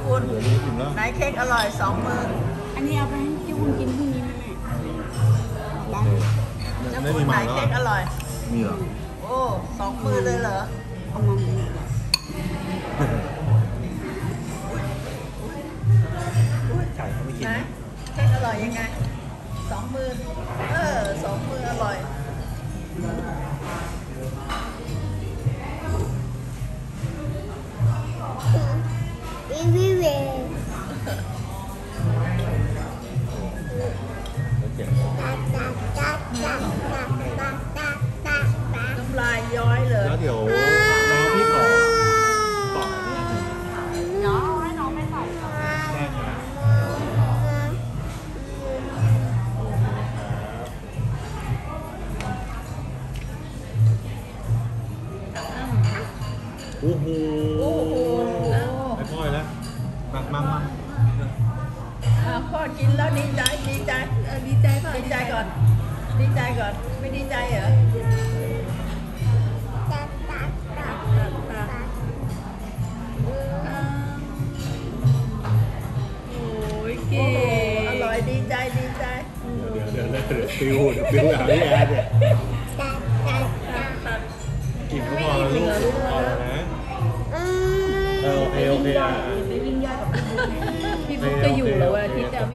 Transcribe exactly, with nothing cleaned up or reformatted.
คุณไหนเค้กอร่อยสองมืออันนี้เอาไปให้พี่วุ้นกินพรุ่งนี้ไหมแม่เจ้าคุณไหนเค้กอร่อยมีเหรอโอ้สองมือเลยเหรอเอามันไก่เขาไม่กินไหนเค้กอร่อยยังไงสองมือเออสองมืออร่อยอีวีเวน้ำลายย้อยเลยแล้วเดี๋ยวน้องพี่ขอต่อเนี่ยน้องให้น้องไม่ใส่ได้ไหมโอ้โหโอ้โหไปพ่อยแล้วมักมักมักพ่อกินแล้วดีใจดีใจดีใจป่ะดีใจก่อนดีใจก่อนไม่ดีใจเหรอโอ้ยเก๋อร่อยดีใจดีใจเดี๋ยวเดี๋ยวเดี๋ยวเดี๋ยวฟิวเดี๋ยวฟิวหาพี่แอดเนี่ยกินก็พอแล้วลูกพอแล้วนะเออโอเคโอเคอ่ะไปวิ่งย่อยกับพี่บุ๊กพี่บุ๊กจะอยู่แล้วเวลา